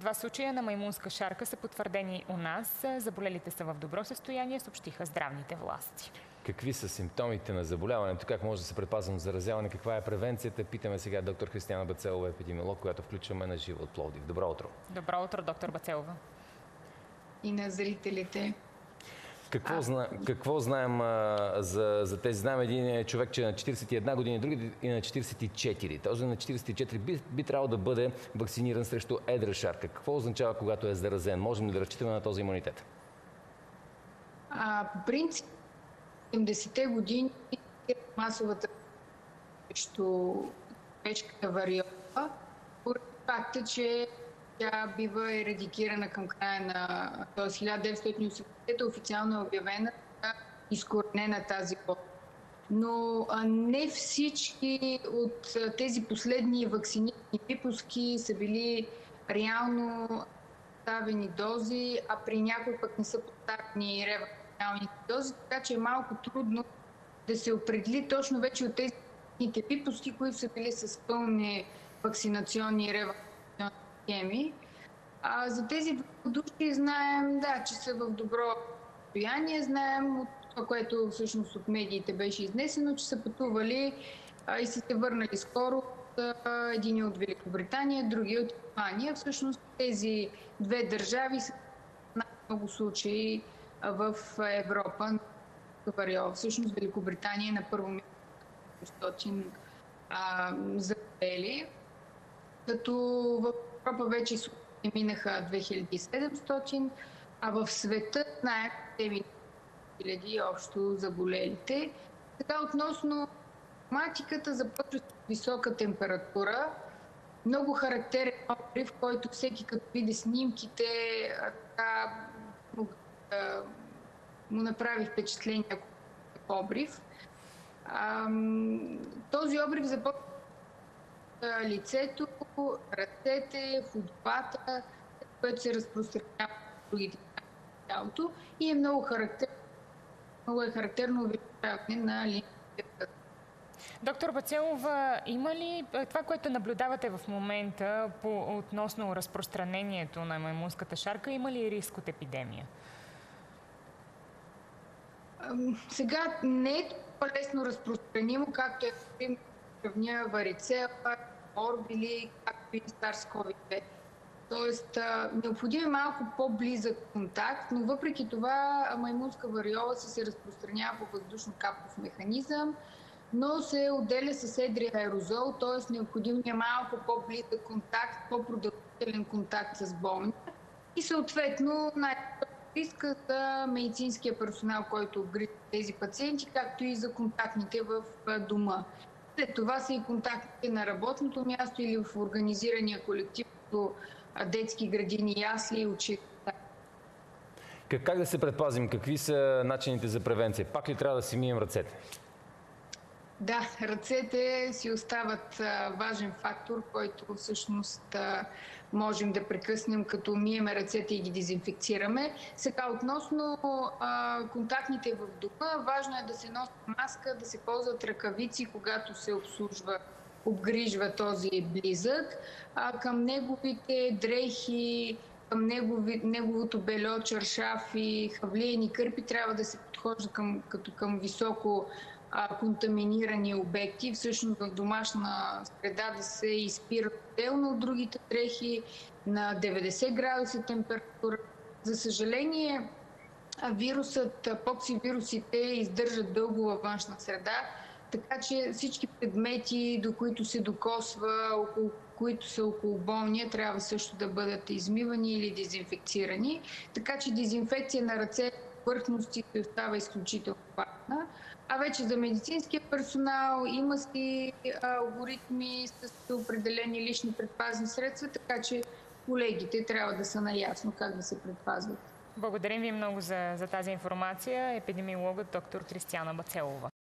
2 случая на маймунска шарка са потвърдени у нас. Заболелите са в добро състояние, съобщиха здравните власти. Какви са симптомите на заболяването? Как може да се предпазим от заразяване? Каква е превенцията? Питаме сега доктор Християна Бацелова, епидемиолог, която включваме на живо от Пловдив. Добро утро! Добро утро, доктор Бацелова. И на зрителите. Какво знаем за тези? Знаем един човек, че на 41 години, други и на 44. Този на 44 би трябвало да бъде вакциниран срещу едра шарка. Какво означава, когато е заразен? Можем ли да разчитаме на този имунитет? По принцип, 70-те години масовата срещу човешката вариола, поради факта, че тя бива ерадикирана към края на 1980-та, официално е обявена за изкоренена тази болест. Но не всички от тези последни вакцинирани випуски са били реално поставени дози, а при някои пък не са поставени ревакцинални дози, така че е малко трудно да се определи точно вече от тези випуски, които са били с пълни вакцинационни и ревакцинационни схеми. За тези души знаем, че са в добро състояние. Знаем от това, което всъщност от медиите беше изнесено, че са пътували и са се върнали скоро един от Великобритания, другия от Испания. Всъщност тези две държави са най-много случаи в Европа. Всъщност Великобритания е на първо място 100 заболели, като в Европа вече минаха 2700, а в света знаем 7000 общо заболелите. Така относно симптоматиката, започва с висока температура, много характерен обрив, който всеки като види снимките, му направи впечатление ако обрив. Този обрив започва лицето, ръцете, ходовата, което се разпространява в другите тялото и е много характерно увеличаване на линията. Доктор Бацелова, има ли това, което наблюдавате в момента относно разпространението на маймунската шарка, има ли риск от епидемия? Сега не е толкова лесно разпространимо, както е сравня варицела, морбили, както и SARS-CoV-2. Тоест, необходим е малко по-близък контакт, но въпреки това маймунска вариола се разпространява по въздушно-капов механизъм, но се отделя с едрия аерозол, т.е. необходим е малко по-близък контакт, по-продължителен контакт с болните и съответно риска за медицинския персонал, който обгрижва тези пациенти, както и за контактните в дома. След това са и контактите на работното място или в организирания колектив, като детски градини, ясли и училища. Как да се предпазим? Какви са начините за превенция? Пак ли трябва да си мием ръцете? Да, ръцете си остават важен фактор, който всъщност можем да прекъснем, като миеме ръцете и ги дезинфекцираме. Сега, относно контактните в дома, важно е да се носи маска, да се ползват ръкавици, когато се обгрижва този близък. Към неговите дрехи, към неговото бельо, чаршафи, хавлиени кърпи трябва да се подхожда като към високо контаминирани обекти. Всъщност в домашна среда да се изпира отделно от другите дрехи на 90 градуса температура. За съжаление, поксивирусите издържат дълго във външна среда, така че всички предмети, до които се докосва, които са около болния, трябва също да бъдат измивани или дезинфекцирани. Така че дезинфекция на ръце, повърхностите остава изключително важна. А вече за медицинския персонал има си алгоритми с определени лични предпазни средства, така че колегите трябва да са наясно как да се предпазват. Благодарим ви много за тази информация. Епидемиологът доктор Християна Бацелова.